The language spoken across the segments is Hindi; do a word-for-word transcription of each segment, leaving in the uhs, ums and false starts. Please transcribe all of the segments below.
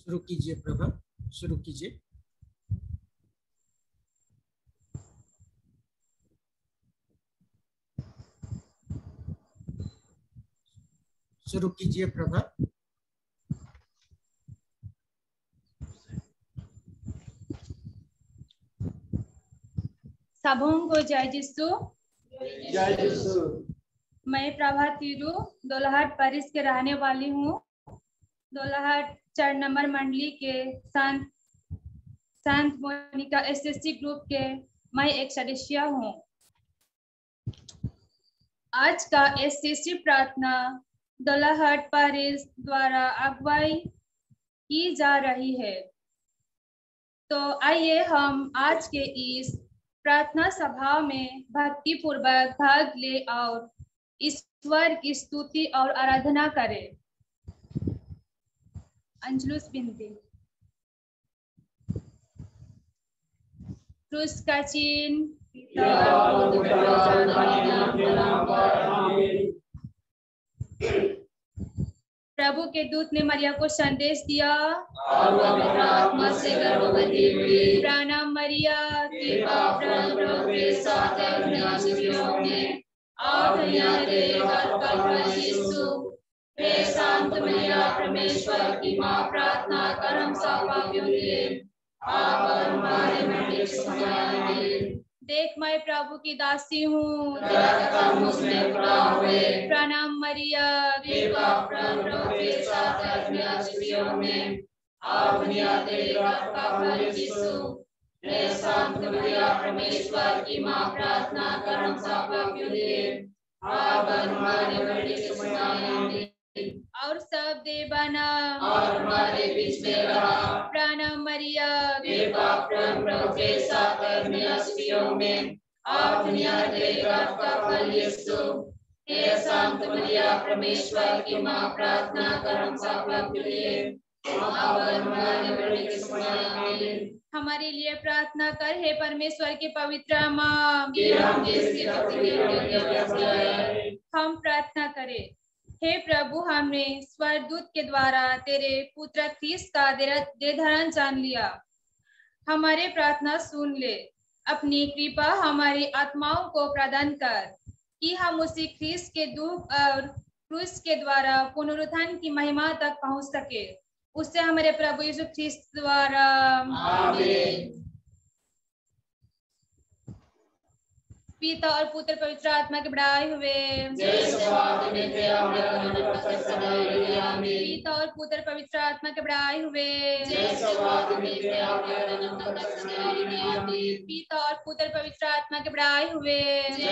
शुरू कीजिए प्रभा, शुरू कीजिए। शुरू कीजिए प्रभा। सबों को जय यीशु। जय यीशु। मैं प्रभा तीरू दोलाहाट पेरिस के रहने वाली हूँ। दोलाहाट चार नंबर मंडली के संत संत मोनिका एसएससी ग्रुप के मैं एक सदस्य हूँ। आज का एसएससी प्रार्थना दोलाहाट पेरिस द्वारा अगुवाई की जा रही है। तो आइए हम आज के इस प्रार्थना सभा में भक्ति पूर्वक भाग ले और ईश्वर की स्तुति और आराधना करें। अंजलुस बिनती। क्रूस का चिन्ह प्रभु के दूत ने मरिया को संदेश दिया और वह पवित्र आत्मा से गर्भवती हुई। प्रणाम मरिया, कृपा प्रभु के साथ है, दुनिया स्त्रियों में और दुनिया के गर्भ का फल यीशु। हे शांत मरिया, परमेश्वर की माँ, प्रार्थना कर हम सब पापियों के लिए, आप और हमारे मरने के समय आमीन। देख मैं प्रभु की दासी हूँ, मुझमें खुदा हुए। प्रणाम मरिया, कृपा प्रभु के साथ है, दुनिया स्त्रियों में और दुनिया के गर्भ का फल यीशु। हे शांत मरिया, परमेश्वर की माँ, प्रार्थना कर हम सब पापियों के लिए, आप और हमारे मरने के समय आमीन। और सब देवाना और हमारे बीच में रहा। प्रणाम मरिया, कृपा प्रभु के साथ है, दुनिया स्त्रियों में और दुनिया के गर्भ का फल यीशु। हे शांत मरिया, परमेश्वर की माँ, प्रार्थना कर हम सब पापियों के लिए, आप और हमारे मरने के समय आमीन। हमारे लिए प्रार्थना कर हे परमेश्वर के पवित्र माँ, कि हम जिसकी भक्ति के योग्य हो जाए। हम प्रार्थना करें। हे प्रभु, हमने स्वर्गदूत के द्वारा तेरे पुत्र ख्रीस्त का देहधारण जान लिया। हमारे प्रार्थना सुन ले। अपनी कृपा हमारी आत्माओं को प्रदान कर कि हम उसी ख्रीस्त के दुख और क्रूस के द्वारा पुनरुत्थान की महिमा तक पहुंच सके। उससे हमारे प्रभु यीशु ख्रीस्त द्वारा आमीन। पिता और पुत्र पवित्र आत्मा के बड़ाई हुए। पिता और पुत्र पवित्र आत्मा के बड़ाई हुए। पिता और पुत्र पवित्र आत्मा के बड़ाई हुए।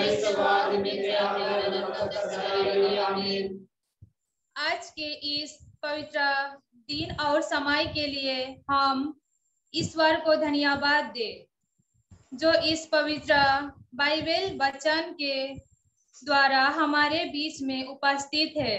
आज के इस पवित्र दिन और समय के लिए हम ईश्वर को धन्यवाद दे, जो इस पवित्र बाइबल वचन के द्वारा हमारे बीच में उपस्थित है।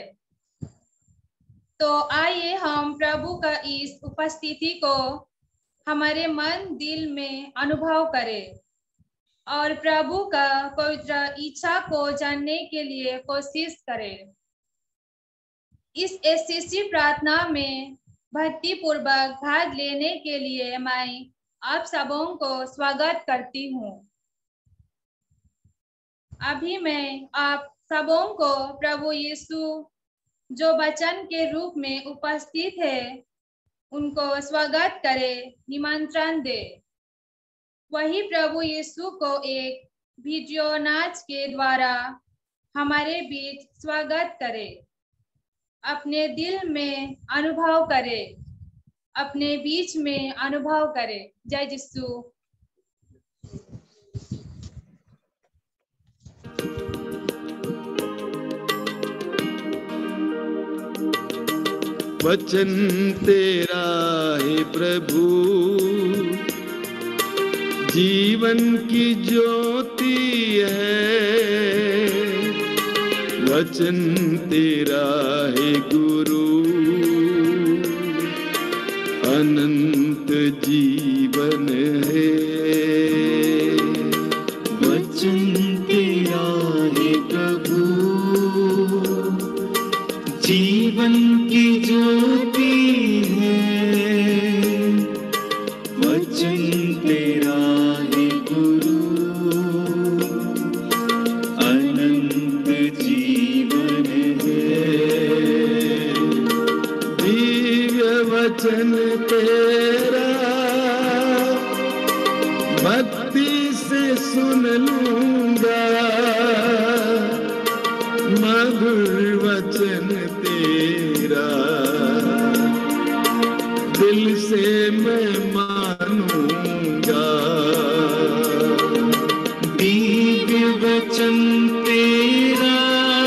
तो आइए हम प्रभु का इस उपस्थिति को हमारे मन दिल में अनुभव करें और प्रभु का पवित्र इच्छा को जानने के लिए कोशिश करें। इस एसएससी प्रार्थना में भक्ति पूर्वक भाग लेने के लिए मैं आप सबों को स्वागत करती हूँ। अभी मैं आप सबों को प्रभु यीशु जो वचन के रूप में उपस्थित है उनको स्वागत करे, निमंत्रण दे। वही प्रभु यीशु को एक वीडियो नाच के द्वारा हमारे बीच स्वागत करे, अपने दिल में अनुभव करे, अपने बीच में अनुभव करे। जय यीशु। वचन तेरा है प्रभु, जीवन की ज्योति है। वचन तेरा है गुरु, अनंत जीवन है। वचन तेरा है प्रभु, जीवन की ज्योति है। भक्ति से सुन लूंगा मधुर वचन तेरा, दिल से मैं मानूंगा। दिव्य वचन तेरा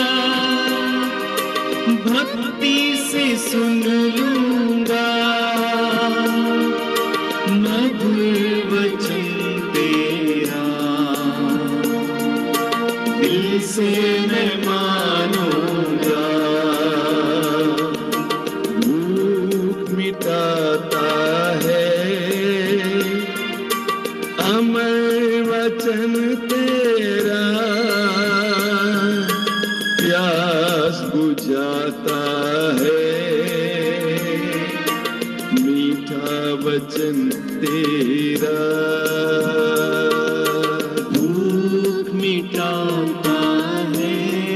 भक्ति से सुन लूंगा, मधुर वचन तेरा, दिल से मैं मानूंगा। भूख मिटाता है अमर वचन तेरा, प्यास बुझाता है मीठा वचन तेरा। भूख मिटाता है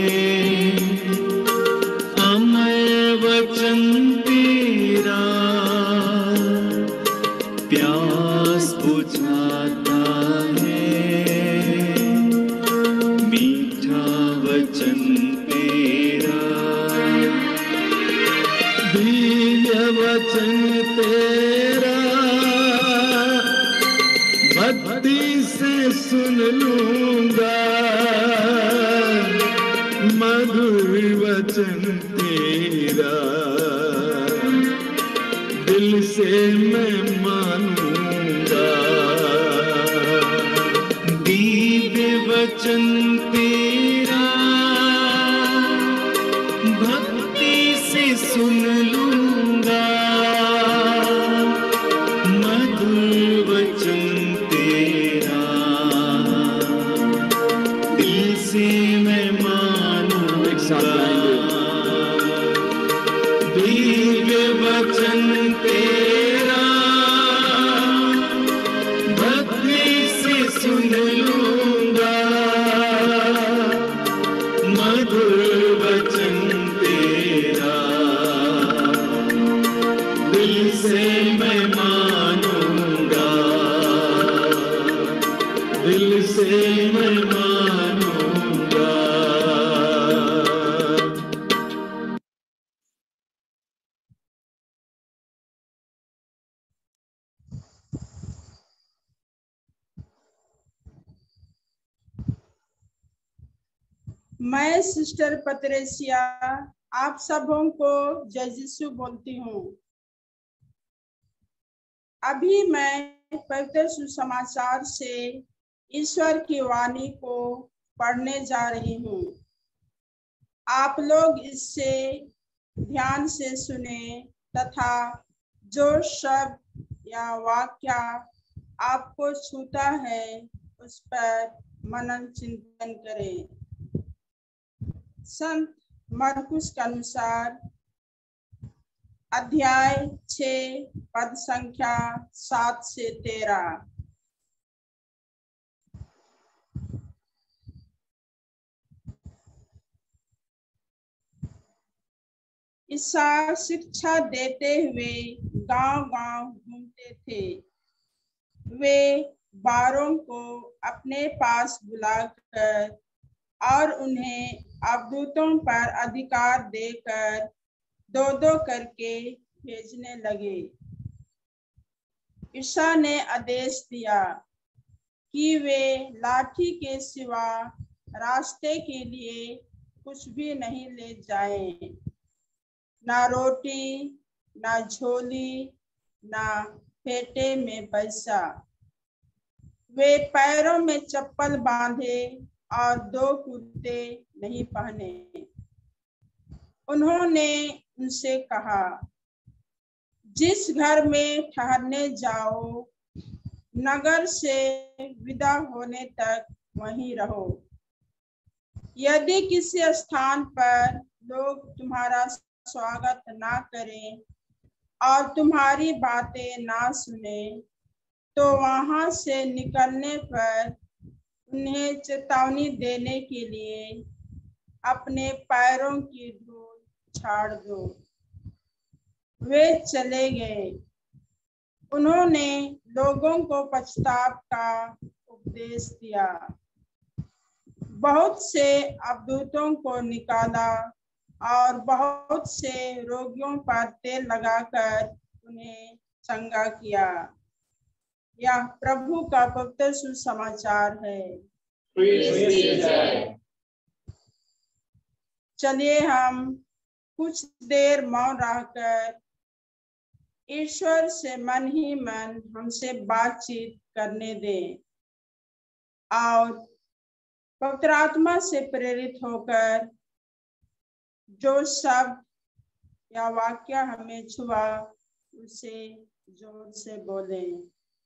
अमर वचन तेरा, प्यास बुझाता है मीठा वचन तेरा। दिव्य वचन तेरा भक्ति से सुन लूंगा, मधुर वचन तेरा, दिल से मैं मानूंगा। दिव्य वचन तेरा भक्ति से सुन लूंगा, मधुर वचन तेरा, दिल से मैं मानूंगा। एक साथ गाएंगे। दिव्य वचन तेरा भक्ति से सुन लूंगा, मधुर वचन तेरा, दिल से मैं मानूंगा, दिल से मैं मानूंगा। मैं सिस्टर पत्रेसिया आप सबों को जय यीशु बोलती हूँ। अभी मैं पवित्र सुसमाचार से ईश्वर की वाणी को पढ़ने जा रही हूँ। आप लोग इससे ध्यान से सुने तथा जो शब्द या वाक्य आपको छूता है उस पर मनन चिंतन करें। संत मरकुस के अनुसार अध्याय छः पद संख्या सात से तेरह। ईसा शिक्षा देते हुए गांव-गांव घूमते थे। वे बारों को अपने पास बुलाकर और उन्हें अवधूतों पर अधिकार देकर दो दो करके भेजने लगे। ईसा ने आदेश दिया कि वे लाठी के सिवा रास्ते के लिए कुछ भी नहीं ले जाएं, ना रोटी, ना झोली, ना फेटे में पैसा। वे पैरों में चप्पल बांधे और दो कुर्ते नहीं पहने। उन्होंने उनसे कहा, जिस घर में ठहरने जाओ, नगर से विदा होने तक वहीं रहो। यदि किसी स्थान पर लोग तुम्हारा स्वागत ना करें और तुम्हारी बातें ना सुने, तो वहां से निकलने पर उन्हें चेतावनी देने के लिए अपने पैरों की धूल छाड़ दो। वे चले गए। उन्होंने लोगों को पश्चाताप का उपदेश दिया, बहुत से अवधूतों को निकाला और बहुत से रोगियों पर तेल लगाकर उन्हें चंगा किया। यह प्रभु का पवित्र सुसमाचार है। चलिए हम कुछ देर मौन रहकर ईश्वर से मन ही मन हमसे बातचीत करने दें और पवित्र आत्मा से प्रेरित होकर जो शब्द या वाक्य हमें छुआ उसे जोर से बोलें।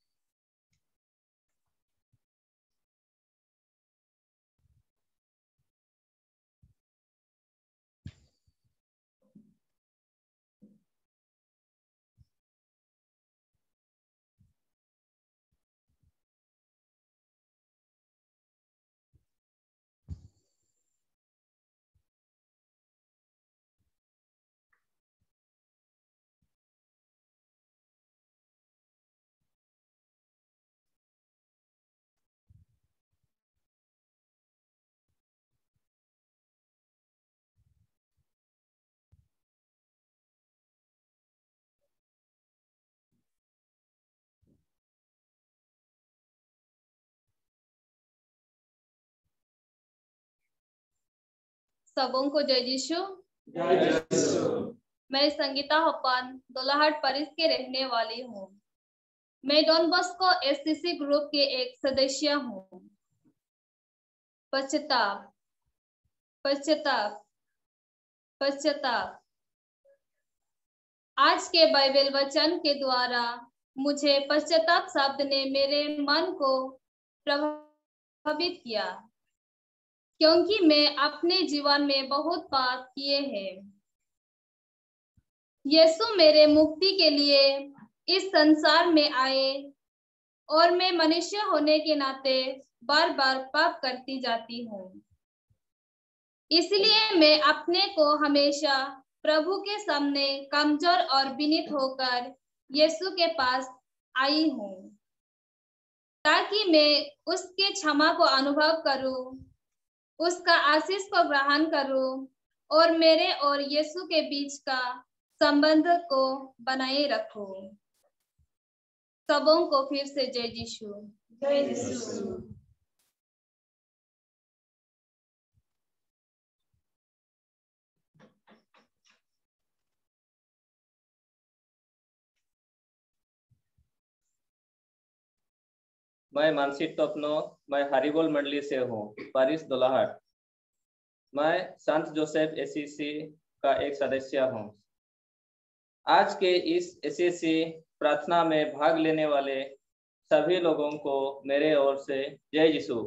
सबों को जय यीशु। मैं संगीता हप्पन दोलाहाट परिस के रहने वाली हूँ। मैं डॉन बॉस्को एससीसी ग्रुप के एक सदस्य हूँ। पश्चाताप, पश्चाताप, पश्चाताप। आज के बाइबल वचन के द्वारा मुझे पश्चाताप शब्द ने मेरे मन को प्रभावित किया, क्योंकि मैं अपने जीवन में बहुत पाप किए हैं। यीशु मेरे मुक्ति के लिए इस संसार में आए और मैं मनुष्य होने के नाते बार बार पाप करती जाती हूँ। इसलिए मैं अपने को हमेशा प्रभु के सामने कमजोर और विनीत होकर यीशु के पास आई हूँ, ताकि मैं उसके क्षमा को अनुभव करूं, उसका आशीष को ग्रहण करूं और मेरे और यीशु के बीच का संबंध को बनाए रखूं। सबों को फिर से जय यीशु। जय यीशु। मैं मानसी टोपनो, मैं हरिबोल मंडली से हूँ, पारिस दोलाहाट। मैं संत जोसेफ एसीसी का एक सदस्य हूँ। आज के इस एसीसी प्रार्थना में भाग लेने वाले सभी लोगों को मेरे ओर से जय यीशु।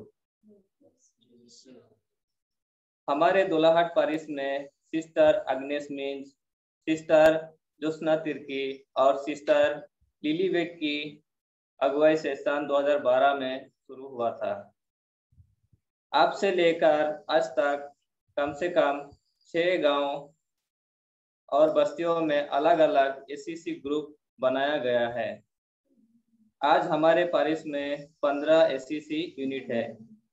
हमारे दोलाहाट पारिस में sister Agnes means, sister Josna Tirkey और सिस्टर लिली वेक की अगुवाई से सन दो हज़ार बारह में शुरू हुआ था। अब से लेकर आज तक कम से कम छह गांव और बस्तियों में अलग अलग एसीसी ग्रुप बनाया गया है। आज हमारे पारिस में पंद्रह एसीसी यूनिट है।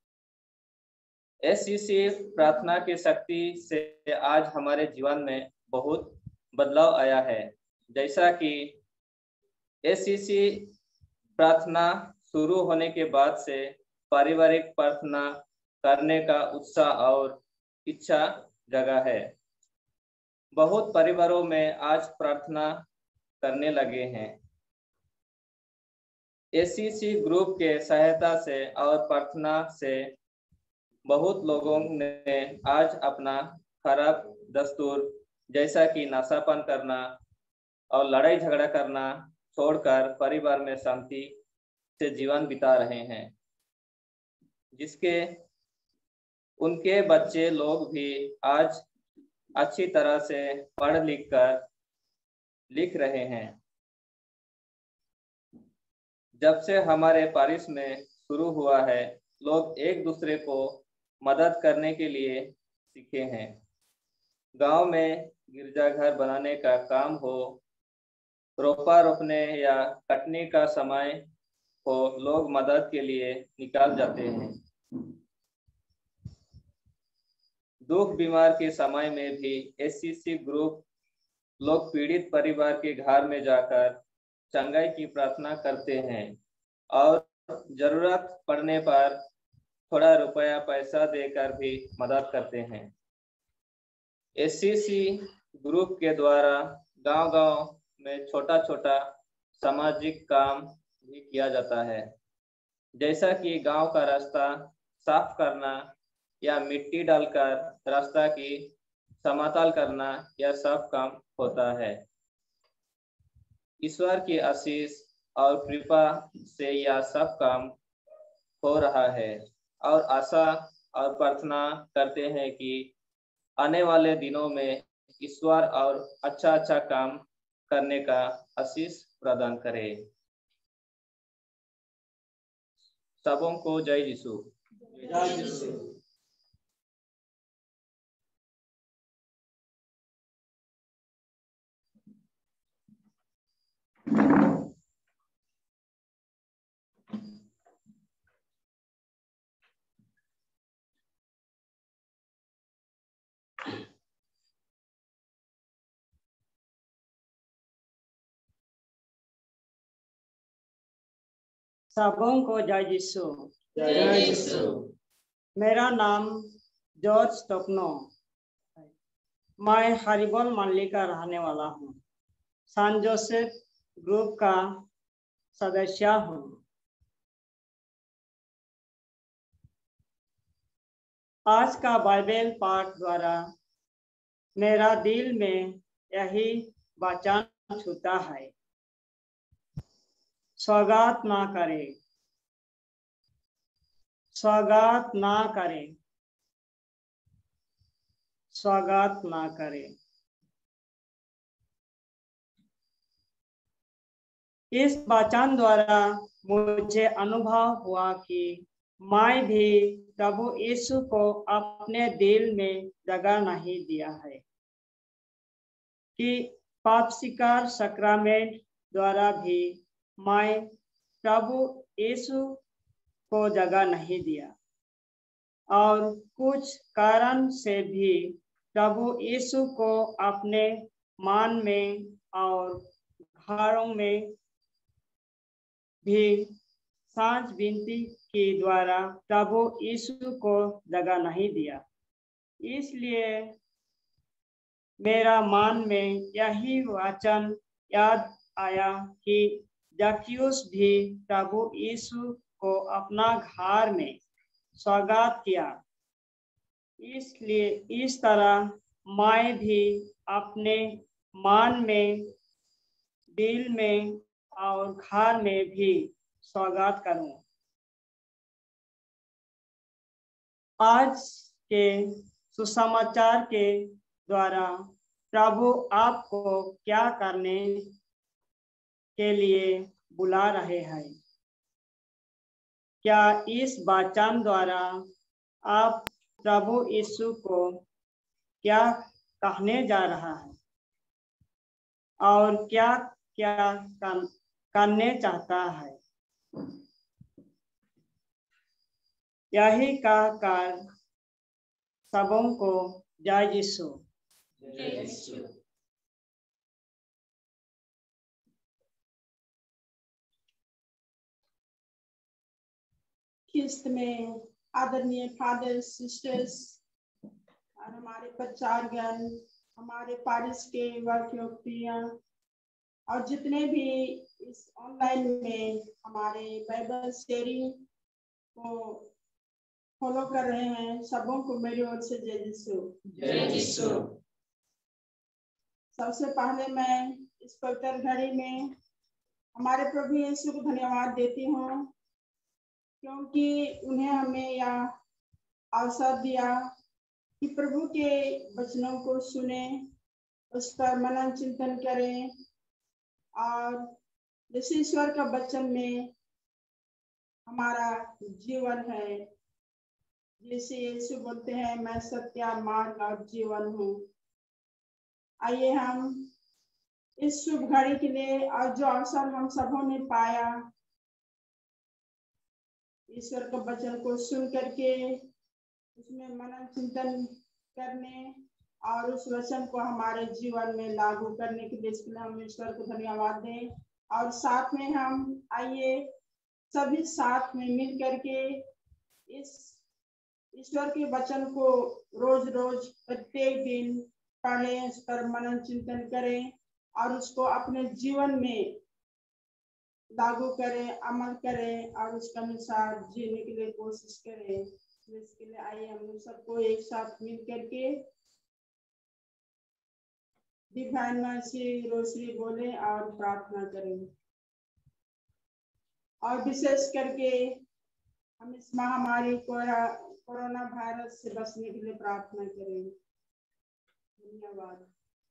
एसीसी प्रार्थना की शक्ति से आज हमारे जीवन में बहुत बदलाव आया है। जैसा कि एसीसी प्रार्थना शुरू होने के बाद से पारिवारिक प्रार्थना करने का उत्साह और इच्छा जगा है। बहुत परिवारों में आज प्रार्थना करने लगे हैं। एसीसी ग्रुप के सहायता से और प्रार्थना से बहुत लोगों ने आज अपना खराब दस्तूर जैसा कि नशापान करना और लड़ाई झगड़ा करना छोड़कर परिवार में शांति से जीवन बिता रहे हैं, जिसके उनके बच्चे लोग भी आज अच्छी तरह से पढ़ लिख कर लिख रहे हैं। जब से हमारे पारिस में शुरू हुआ है, लोग एक दूसरे को मदद करने के लिए सीखे हैं। गांव में गिरजाघर बनाने का काम हो, रोपा रोपने या कटने का समय को लोग मदद के लिए निकाल जाते हैं। दुख बीमार के समय में भी एससीसी ग्रुप लोग पीड़ित परिवार के घर में जाकर चंगाई की प्रार्थना करते हैं और जरूरत पड़ने पर थोड़ा रुपया पैसा देकर भी मदद करते हैं। एससीसी ग्रुप के द्वारा गांव-गांव में छोटा छोटा सामाजिक काम भी किया जाता है, जैसा कि गांव का रास्ता साफ करना या मिट्टी डालकर रास्ता की समतल करना, यह सब काम होता है। ईश्वर की आशीष और कृपा से यह सब काम हो रहा है और आशा और प्रार्थना करते हैं कि आने वाले दिनों में ईश्वर और अच्छा अच्छा काम करने का आशीष प्रदान करे। सबों को जय यीशु। जय यीशु। सबों को जय यीशु। जय यीशु। मेरा नाम जॉर्ज टोपनो, मैं हरिबोल मंडली का रहने वाला हूँ। सान जोसेफ ग्रुप का सदस्य हूँ। आज का बाइबल पाठ द्वारा मेरा दिल में यही वचन छूता है, स्वागत ना करे, स्वागत ना करे, स्वागत ना करे। इस वचन द्वारा मुझे अनुभव हुआ कि मैं भी प्रभु यीशु को अपने दिल में जगह नहीं दिया है, कि पाप स्वीकार सैक्रामेंट द्वारा भी मैं प्रभु यीशु को जगह नहीं दिया और कुछ कारण से भी प्रभु यीशु को अपने मन में और घरों में भी सांझ विनती के द्वारा प्रभु यीशु को जगह नहीं दिया। इसलिए मेरा मन में यही वचन याद आया कि जक्यूस भी प्रभु यीशु को अपना घर में स्वागत किया। इसलिए इस तरह मैं भी अपने मन में, दिल में और घर में भी स्वागत करूं। आज के सुसमाचार के द्वारा प्रभु आपको क्या करने के लिए बुला रहे हैं? क्या इस वचन द्वारा आप प्रभु यीशु को क्या कहने जा रहा है और क्या क्या करने चाहता है? यही कहकर सबों को जय यीशु। जय यीशु। किस्त में आदरणीय फादर, सिस्टर्स और हमारे प्रचारगण, हमारे पारिश के वर्कियों और जितने भी इस ऑनलाइन में हमारे बाइबल शेयरिंग को फॉलो कर रहे हैं, सबों को मेरी ओर से जय यीशु। जय यीशु। सबसे पहले मैं इस पवित्र घड़ी में हमारे प्रभु यीशु को धन्यवाद देती हूँ, क्योंकि उन्हें हमें यह अवसर दिया कि प्रभु के वचनों को सुने, उस पर मनन चिंतन करें और जैसे ईश्वर का वचन में हमारा जीवन है, जैसे यीशु बोलते हैं मैं सत्य, मार्ग और जीवन हूँ। आइए हम इस शुभ घड़ी के लिए और जो अवसर हम सबों ने पाया ईश्वर के वचन को सुन करके उसमें मनन चिंतन करने और उस वचन को हमारे जीवन में लागू करने के लिए इसके लिए हम ईश्वर को धन्यवाद दें। और साथ में हम आइए सभी साथ में मिल करके इस ईश्वर के वचन को रोज रोज प्रत्येक दिन पढ़ें, उस पर मनन चिंतन करें और उसको अपने जीवन में लागू करें, अमल करें और उसके अनुसार जीने के लिए कोशिश करें। इसके लिए आइए हम लोग सबको एक साथ मिल करके डिवाइन मर्सी रोशनी बोले और प्रार्थना करें। और विशेष करके हम इस महामारी कोरोना वायरस से बचने के लिए प्रार्थना करें। धन्यवाद।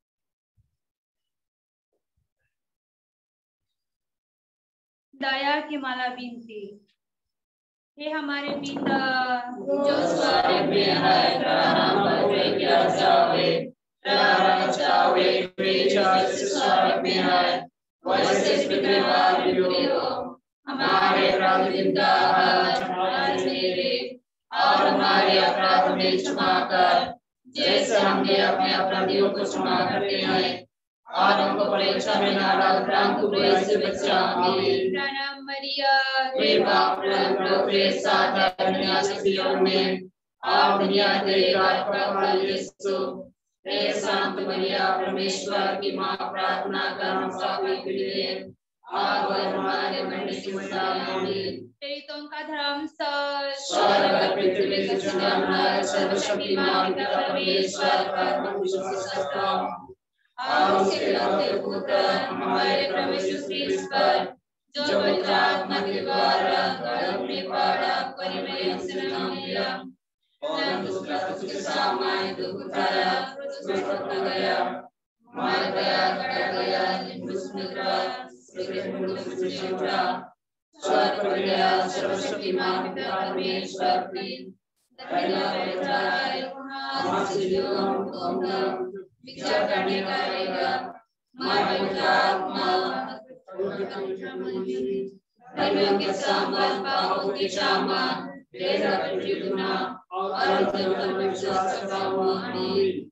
दया की माला विनती। हे हमारे पिता जो स्वर्ग में है, तेरा नाम पवित्र किया जावे, तेरा राज्य आवे, तेरी इच्छा जैसे स्वर्ग में है वैसे पृथ्वी पर भी हो। हमारे प्रतिदिन का आहार आज हमें दे और हमारे अपराध में क्षमा कर जैसे हमने अपने अपराधियों को क्षमा करते हैं और हमको परीक्षा में न डाल परंतु बुराई से बचा। आमीन। प्रणाम मरिया, हे बाप प्रभु के साथ दुनिया स्त्रियों में आप दुनिया देगा प्रभु यीशु। हे संत मरिया परमेश्वर की माँ, प्रार्थना कर हम पापी के लिए अब और हमारे मरने के समय। आमीन। प्रेरितों का धर्म सर स्वर्ग पृथ्वी के सृजनहार सर्वशक्तिमान पिता परमेश्वर पर हम विश्वास करता हूँ और उसके इकलौते पुत्र हमारे प्रभु यीशु ख्रिस्त पर जो पवित्र आत्मा के द्वारा गर्भ में पड़ा, परिमरियम से जन्म लिया, परंतु उसके सामने दुख उठाया, क्रूस पर पकड़ा गया, मार गया, काटा गया, क्रूस में उतरा, उसके मुंह से जी उठा, स्वर्ग पर गया, सर्वशक्तिमान पिता परमेश्वर की धन्यवाद करता है, वहाँ से जो हमको विचार करने का रहेगा, मार पवित्र आत्मा धर्मियों के सामान, पापों की क्षमा, तेरा पृथ्वी गुना और अंतिम पर विश्वास करता हूँ। आमीन।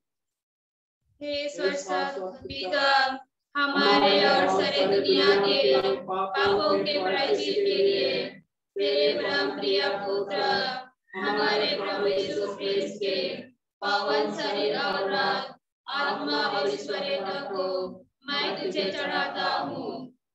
हे स्वर्गस्थ पिता, हमारे और सारे दुनिया के पापों के प्रायश्चित के लिए तेरे परम प्रिय पुत्र हमारे प्रभु यीशु ख्रिस्त के पावन शरीर और आत्मा और ईश्वरीयता को मैं तुझे चढ़ाता हूँ।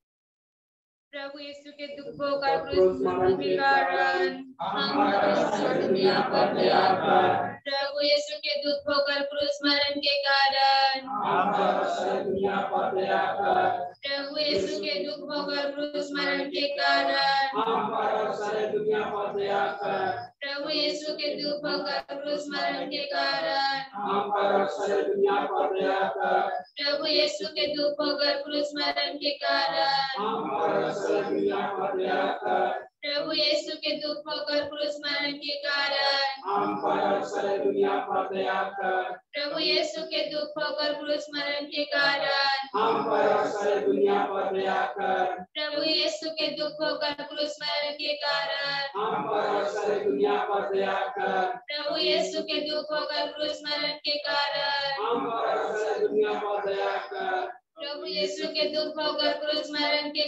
प्रभु यीशु के दुखों का क्रूस मरण के कारण हम दुनिया पर दया कर। प्रभु यीशु के दुखों का क्रूस मरण के कारण दुनिया पर दया कर। प्रभु यीशु के दुखों का क्रूस मरण के कारण दुनिया पर दया कर। प्रभु यीशु के दुखों का क्रूस मरण के कारण दुनिया पर दया कर। प्रभु यीशु के दुखों का क्रूस मरण के कारण दुनिया पर दया कर। प्रभु यीशु के दुखों का क्रूस मरण के कारण दुनिया पर दया कर। प्रभु यीशु के दुखों का क्रूस मरण के कारण दुनिया पर दया कर। प्रभु यीशु के दुखों का क्रूस मरण के कारण दुनिया पर दया कर। प्रभु यीशु के दुखों का क्रूस मरण के कारण दुनिया पर दया कर। प्रभु यीशु के दुखों का क्रूस मरण के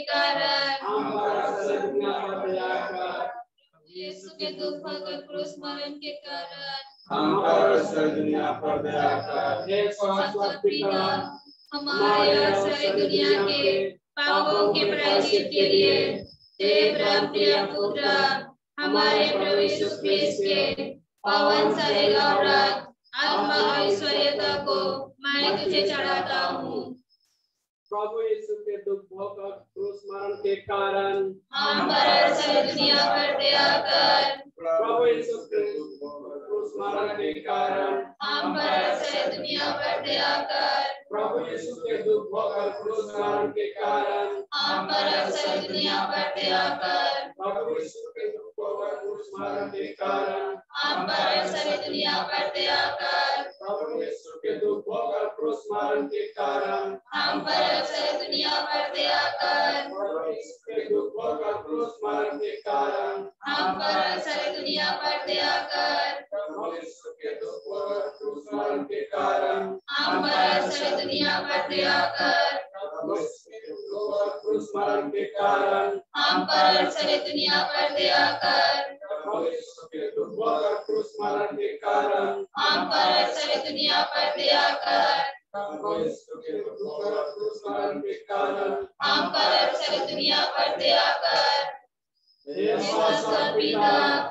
कारण दुनिया पर दया कर। यीशु के दुखों का क्रूस मरण के कारण हम पर दुनिया पर दया कर। हे स्वर्गस्थ पिता, हमारे और सारी दुनिया के पापों के प्रायश्चित के लिए तेरे परम प्रिय पुत्र हमारे प्रभु यीशु ख्रिस्त के पावन शरीर और आत्मा और ईश्वरीयता को मैं तुझे चढ़ाता हूँ। प्रभु यीशु के दुखों का क्रूस मरण के कारण हम पर और सारी दुनिया पर दया कर। प्रभु यीशु के क्रूस मरण के कारण हम पर और सारी दुनिया पर दया कर। प्रभु यीशु के दुखों का क्रूस मरण के कारण हम पर और सारी दुनिया पर दया कर। प्रभु यीशु के दुखों होकर क्रूस मरण के कारण हम पर और सारी दुनिया पर दया कर। प्रभु यीशु के दुख होकर क्रूस मरण के कारण हम पर और सारी दुनिया पर दया कर। प्रभु यीशु के दुख होकर क्रूस मरण के कारण हम पर और सारी दुनिया पर दया कर। प्रभु यीशु के दुख होकर क्रूस मरण के कारण हम पर और सारी दुनिया पर दया कर। प्रभु यीशु के दुख होकर क्रूस मरण के कारण हम पर और सारी दुनिया पर दया कर। प्रभु यीशु के दुख होकर क्रूस मरण के कारण हम पर और सारी दुनिया पर दया कर। प्रभु यीशु के दुख होकर क्रूस मरण के कारण हम पर और सारी दुनिया पर दया कर। हे स्वर्गीय पिता,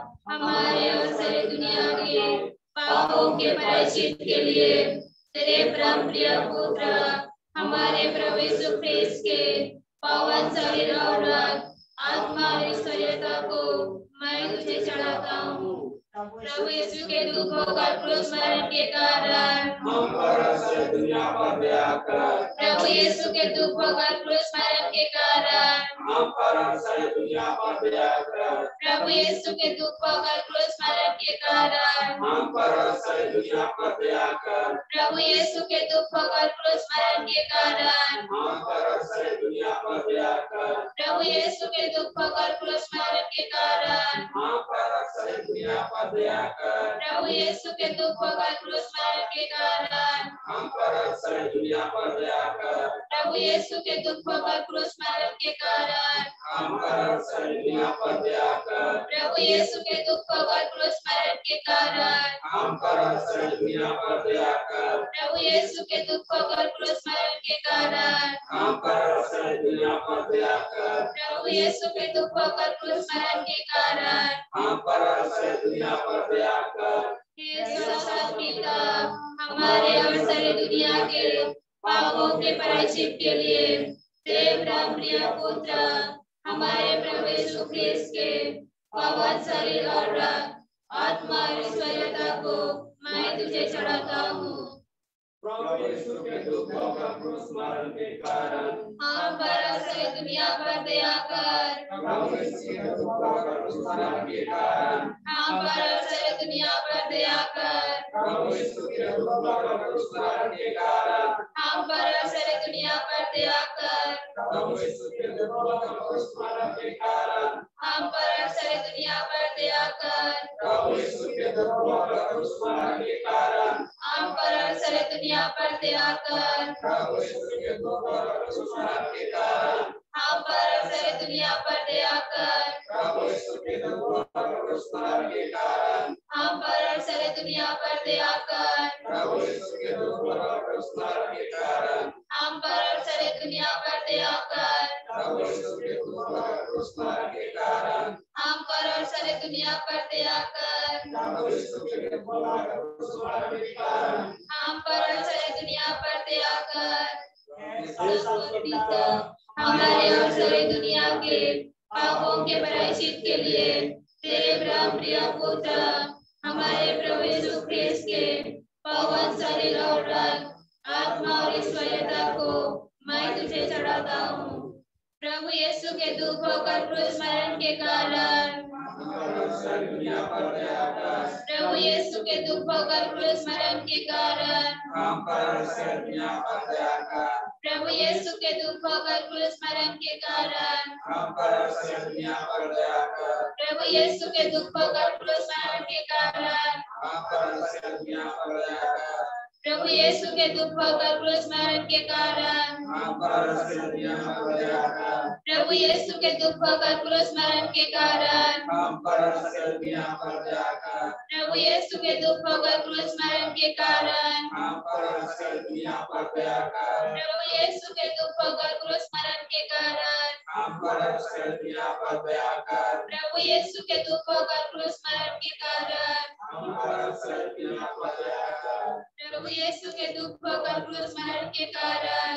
हमारे और सारी दुनिया के पापों के प्रायश्चित के लिए तेरे परम प्रिय पुत्र हमारे प्रभु यीशु ख्रीस्त के पावन शरीर और रक्त, आत्मा और ईश्वरीयता को मैं तुझे चढ़ाता हूँ। प्रभु यीशु के दुख होकर क्रूस मरण के कारण हम पर और सारी दुनिया पर दया कर। प्रभु यीशु के दुख होकर क्रूस मरण के कारण हम पर और सारी दुनिया पर दया कर। प्रभु यीशु के दुख होकर क्रूस मरण के कारण हम पर और सारी दुनिया पर दया कर। प्रभु यीशु के दुख होकर क्रूस मरण के कारण हम पर और सारी दुनिया पर दया कर। प्रभु यीशु के दुख होकर क्रूस मरण के कारण हम पर और सारी दुनिया पर दया कर। प्रभु यीशु के दुख होकर क्रूस मरण के कारण हम पर और सारी दुनिया पर दया कर। प्रभु यीशु के दुख होकर क्रूस मरण के कारण हम पर और सारी दुनिया पर दया कर। प्रभु यीशु के दुख होकर क्रूस मरण के कारण हम पर और सारी दुनिया पर दया कर। प्रभु यीशु के दुख होकर क्रूस मरण के कारण हम पर और सारी दुनिया पर दया कर। प्रभु यीशु के दुख होकर क्रूस मरण के कारण हम पर और सारी दुनिया पर दया कर। हे सर्वशक्ति पिता, हमारे और सारी दुनिया के पापों के प्रायश्चित के लिए तेरे परम प्रिय पुत्र हमारे प्रभु यीशु ख्रीस्त के पावन शरीर और रक्त, आत्मा और ईश्वरीयता को मैं तुझे चढ़ाता हूँ। प्रभु यीशु के दुख होकर क्रूस मरण के कारण हम पर और सारी दुनिया पर दया कर। प्रभु यीशु के दुख होकर क्रूस मरण के कारण हम पर और सारी दुनिया पर दया कर। प्रभु यीशु के दुख होकर क्रूस मरण के कारण हम पर और सारी दुनिया पर दया कर। प्रभु यीशु के दुख होकर क्रूस मरण के कारण हम पर और सारी दुनिया पर दया कर। प्रभु यीशु के दुख होकर क्रूस मरण के कारण हम पर और सारी दुनिया पर दया कर। प्रभु यीशु के दुख होकर क्रूस मरण के कारण हम पर और सारी दुनिया पर दया कर। प्रभु यीशु के दुख होकर क्रूस मरण के कारण हम पर और सारी दुनिया पर दया कर। प्रभु यीशु के दुख होकर क्रूस मरण के कारण हम पर और सारी दुनिया पर दया कर। प्रभु यीशु के दुख होकर क्रूस मरण के कारण हम पर और सारी दुनिया पर दया कर। प्रभु यीशु के दुख होकर क्रूस मरण के कारण हम पर और सारी दुनिया पर दया कर। हे पिता, हमारे और सारी दुनिया के पापों के प्रायश्चित के लिए तेरे परम प्रिय पुत्र हमारे प्रभु यीशु ख्रीस्त के पावन शरीर और रक्त, आत्मा और ईश्वरीयता को मैं तुझे चढ़ाता हूँ। प्रभु यीशु के दुख होकर क्रूस मरण के कारण प्रभु यीशु के दुख होकर क्रूस मरण के कारण प्रभु यीशु के दुख होकर क्रूस मरण के कारण प्रभु यीशु के दुख होकर क्रूस मरण के कारण प्रभु यीशु के दुख होकर क्रूस मरण के कारण प्रभु यीशु के दुख होकर क्रूस मरण के कारण प्रभु यीशु के दुख होकर क्रूस मरण के कारण प्रभु यीशु के दुख होकर क्रूस मरण के कारण प्रभु यीशु के दुख होकर क्रूस मरण के कारण प्रभु यीशु के दुख होकर क्रूस मरण के कारण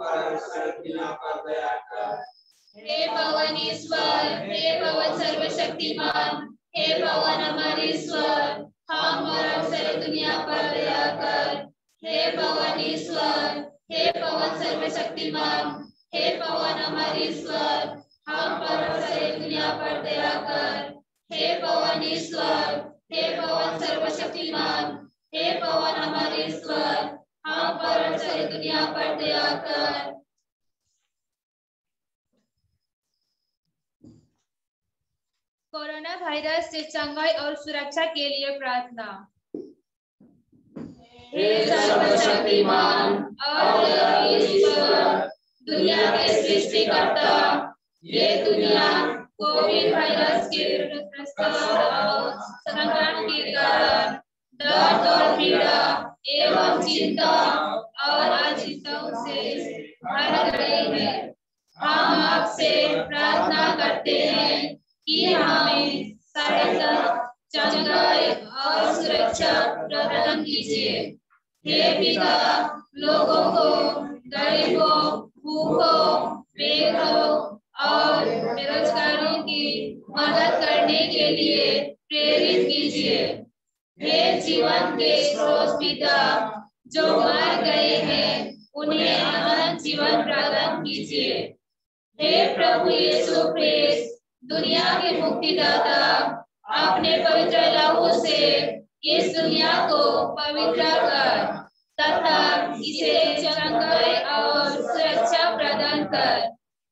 हे भगवान ईश्वर, हे भगवान सर्वशक्तिमान, हे भगवान हमारे ईश्वर, हम और सारी दुनिया पर दया कर। हे भगवान ईश्वर, हे भगवान सर्वशक्तिमान, हे भगवान हमारे ईश्वर, हम पर और सारी दुनिया पर दया कर। हे पवन ईश्वर, हे पवन सर्वशक्तिमान, हे पवन हमारे ईश्वर, हम पर और सारी दुनिया पर दया कर। कोरोना वायरस से चंगाई और सुरक्षा के लिए प्रार्थना। हे सर्वशक्तिमान और दयालु ईश्वर, दुनिया के सृष्टिकर्ता, ये दुनिया कोविड वायरस के प्रसार और संक्रमण के कारण दर्द और पीड़ा एवं चिंता और अनिश्चितताओं से भर गई है। हम आपसे प्रार्थना करते हैं कि हमें सहायता, चंगाई और सुरक्षा प्रदान कीजिए। हे पिता, लोगों को, गरीबों, भूखों, बेघरों और बेरोजगारों की मदद करने के लिए प्रेरित कीजिए। हे जीवन के स्रोत पिता, जो मर गए हैं उन्हें अनंत जीवन प्रदान कीजिए। हे प्रभु यीशु ख्रिस्त, दुनिया के मुक्तिदाता, अपने पवित्र लहू से इस दुनिया को पवित्र कर तथा इसे चंगाई और सुरक्षा प्रदान कर।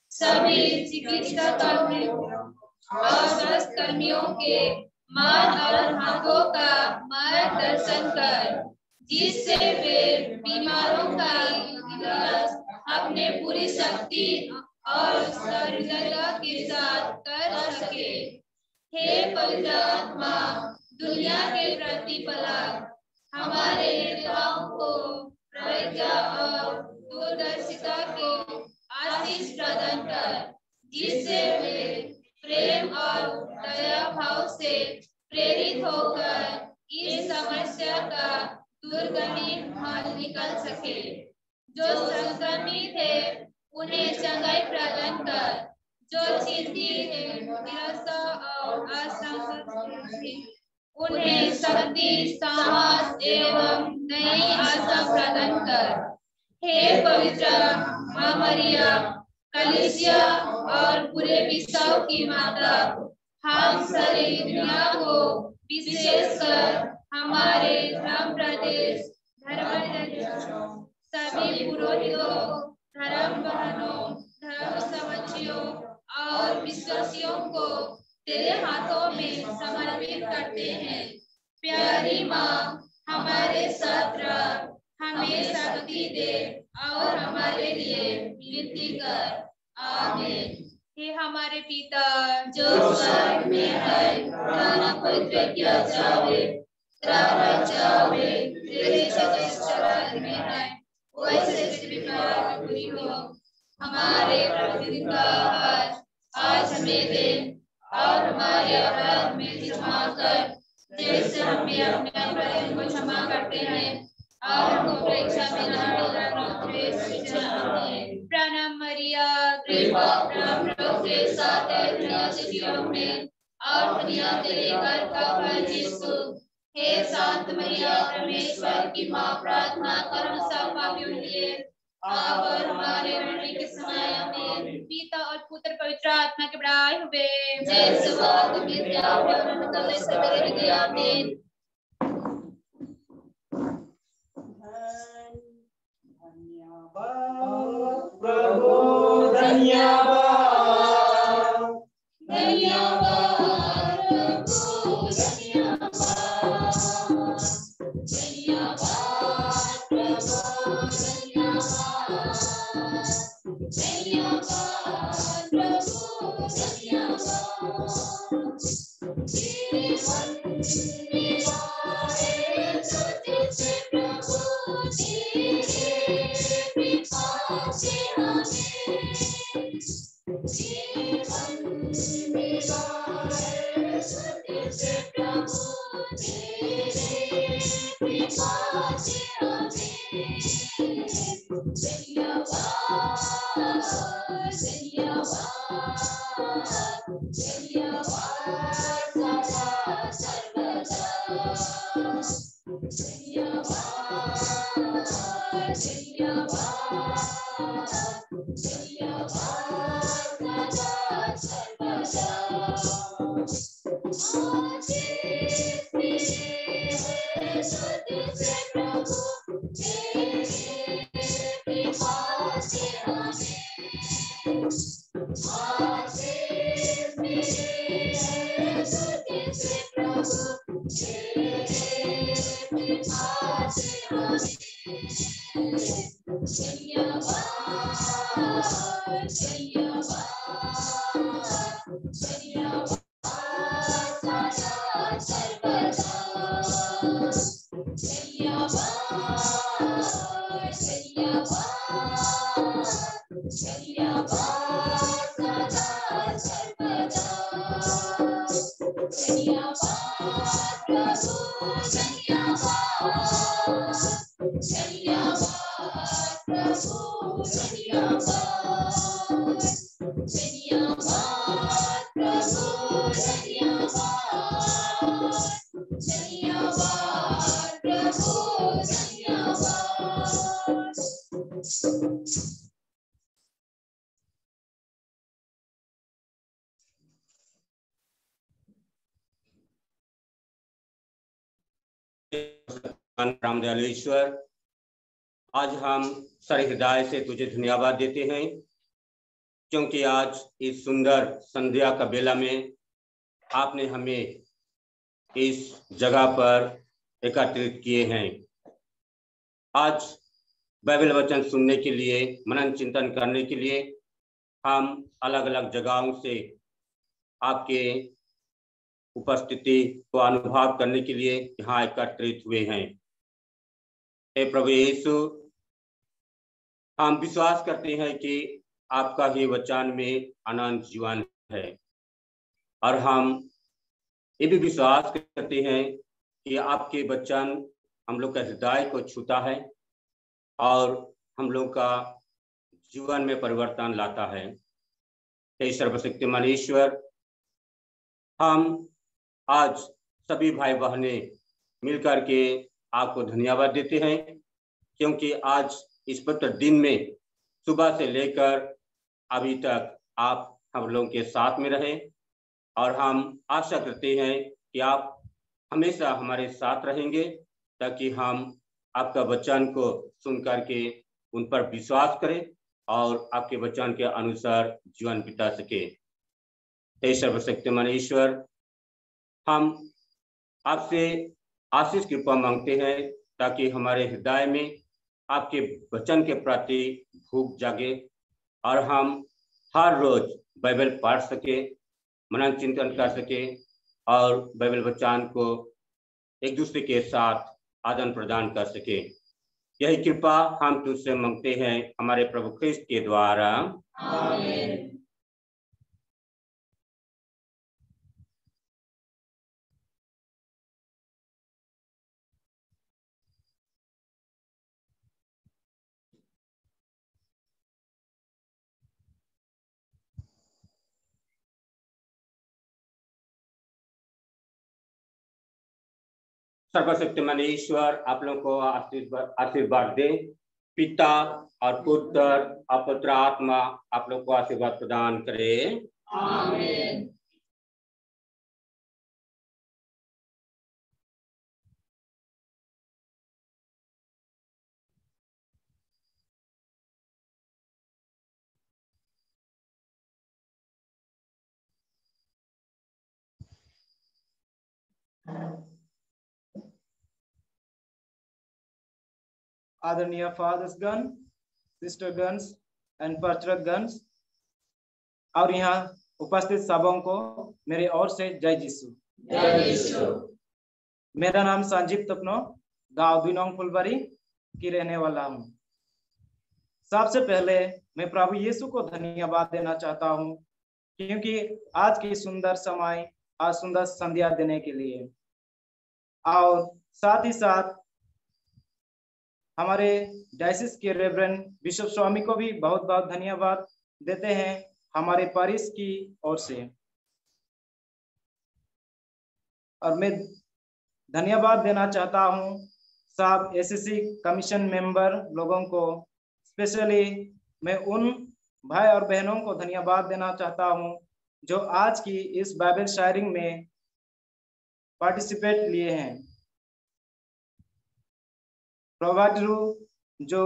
सभी चिकित्सा कर्मियों और स्वास्थ्य कर्मियों के मन और हाथों का मार्गदर्शन कर, जिससे वे बीमारों का इलाज अपने पूरी शक्ति और सर्वदा के साथ कर सके। हे पवित्र आत्मा, दुनिया के प्रतिपालक, हमारे नेताओं को प्रज्ञा और दूरदर्शिता की आशीष प्रदान कर, जिससे वे प्रेम और दया भाव से प्रेरित होकर इस समस्या का दुर्गति हल निकल सके। जो संक्रमित है उन्हें चंगाई प्रदान कर, जो चिंतित है, निराशा और आशंका उन्हें शक्ति, साहस एवं नई आशा प्रदान कर। हे पवित्र माँ मरिया, कलीसिया और पूरे विश्व की माता, हम सारी दुनिया को, विशेषकर हमारे धर्म प्रदेश, धर्माचार्यों, सभी पुरोहितों, धर्म बहनों, धर्म समझियों और विश्वासियों को तेरे हाथों में समर्पित करते हैं। प्यारी माँ, हमारे साथ रह, हमें शक्ति दे और हमारे लिए विनती कर। आमीन। हे हमारे पिता, जो स्वर्ग में है, तेरा पवित्र किया जावे, तेरा राज्य आवे, तेरी इच्छा स्वर्ग में है वैसे पृथ्वी पर पूरी हो। हमारे प्रतिदिन का आहार आज हमें दे और हमारे अपराध में क्षमा कर, जैसे हमें अपने अपराध को क्षमा करते हैं, और हमको परीक्षा में न डालना। प्रणाम मरिया, कृपा प्रभु के साथ है, दुनिया से जीवन में और दुनिया तेरे घर का फल यीशु। हे शांत मरिया, परमेश्वर की माँ, प्रार्थना कर हम सब पापियों के लिए अब और हमारे मरने के समय। आमीन। पिता और पुत्र पवित्र आत्मा के बड़ाई हुए। जैसे बात में क्या और कल से करे गया। आमीन। प्रभु धन्यवाद, धन्यवाद प्रभु, धन्यवाद, धन्यवाद प्रभु, धन्यवाद, धन्यवाद प्रभु, धन्यवाद। जीवन मेरा है तुझसे प्रभु, तेरे कृपा से हमें जीवन मेरा है तुझसे प्रभु, तेरे कृपा से हमें धन्यवाद, धन्यवाद, धन्यवाद सदा सर्वदा, धन्यवाद, धन्यवाद, धन्यवाद सदा सर्वदा। रामदयालु ईश्वर, आज हम सारे हृदय से तुझे धन्यवाद देते हैं क्योंकि आज इस सुंदर संध्या का बेला में आपने हमें इस जगह पर एकत्रित किए हैं। आज बाइबल वचन सुनने के लिए, मनन चिंतन करने के लिए हम अलग अलग जगहों से आपके उपस्थिति को अनुभव करने के लिए यहाँ एकत्रित हुए हैं। हे प्रभु यीशु, हम विश्वास करते हैं कि आपका ही वचन में अनंत जीवन है और हम ये भी विश्वास करते हैं कि आपके वचन हम लोग का हृदय को छूता है और हम लोग का जीवन में परिवर्तन लाता है। हे सर्वशक्तिमान ईश्वर, हम आज सभी भाई बहनें मिलकर के आपको धन्यवाद देते हैं क्योंकि आज इस पवित्र दिन में सुबह से लेकर अभी तक आप हम लोगों के साथ में रहे और हम आशा करते हैं कि आप हमेशा हमारे साथ रहेंगे ताकि हम आपका वचन को सुन करके उन पर विश्वास करें और आपके वचन के अनुसार जीवन बिता सके। हे सर्वशक्तिमान ईश्वर, हम आपसे आशीष कृपा मांगते हैं ताकि हमारे हृदय में आपके वचन के प्रति भूख जागे और हम हर रोज बाइबल पढ़ सके, मनन चिंतन कर सके और बाइबल वचन को एक दूसरे के साथ आदान प्रदान कर सके। यही कृपा हम तुझसे मांगते हैं हमारे प्रभु ख्रिस्त के द्वारा, आमीन। सर्वशक्तिमान ईश्वर आप लोगों को आशीर्वाद आशीर्वाद दे। पिता और पुत्र और पवित्र आत्मा आप लोग को आशीर्वाद प्रदान करे, आमीन। आदरणीय फादर्स गण, सिस्टर गन्स एंड पास्टर गन्स और यहाँ उपस्थित सबों को मेरे ओर से जय यीशु। जय यीशु। मेरा नाम संजीव तपनो, गांव बिनोंग फुलबारी की रहने वाला हूँ। सबसे पहले मैं प्रभु यीशु को धन्यवाद देना चाहता हूँ क्योंकि आज की सुंदर समय, आज सुंदर संध्या देने के लिए, और साथ ही साथ हमारे डायसिस के रेवरेंड बिशप स्वामी को भी बहुत बहुत धन्यवाद देते हैं हमारे पारिश की ओर से। और मैं धन्यवाद देना चाहता हूं सब एसएससी कमीशन मेंबर लोगों को। स्पेशली मैं उन भाई और बहनों को धन्यवाद देना चाहता हूं जो आज की इस बाइबल शेयरिंग में पार्टिसिपेट लिए हैं। प्रोवाइडरू जो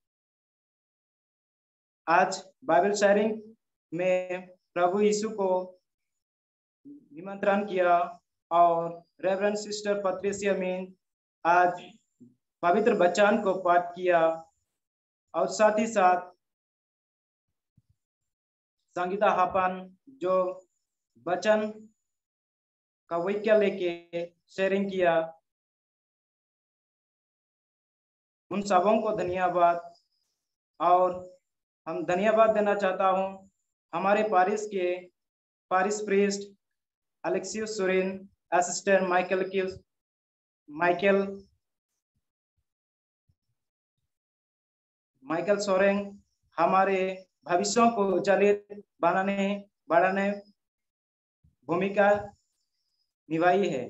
आज बाइबल शेयरिंग में प्रभु यीशु को निमंत्रण किया, और रेवरेंड सिस्टर पत्रिसिया मीन आज पवित्र वचन को पाठ किया, और साथ ही साथ संगीता हापन जो वचन का वाक्य लेके शेयरिंग किया। उन सबों को धन्यवाद। और हम धन्यवाद देना चाहता हूं हमारे पारिश के parish priest Alexius Surin, assistant Michael की माइकल माइकल सोरेंग हमारे भविष्यों को उज्ज्वलित बनाने बढ़ाने भूमिका निभाई है।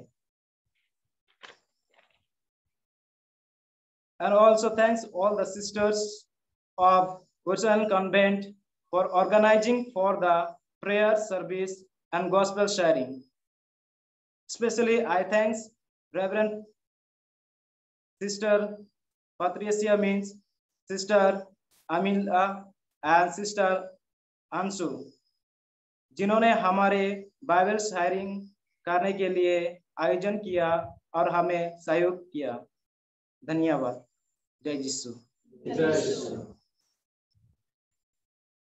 And also thanks all the sisters of Ursuline Convent for organizing for the prayer service and gospel sharing. Especially I thanks Reverend Sister Patricia means Sister Amila and Sister Ansu, जिन्होंने हमारे बाइबल शेयरिंग करने के लिए आयोजन किया और हमें सहयोग किया। धन्यवाद। जय यीशु।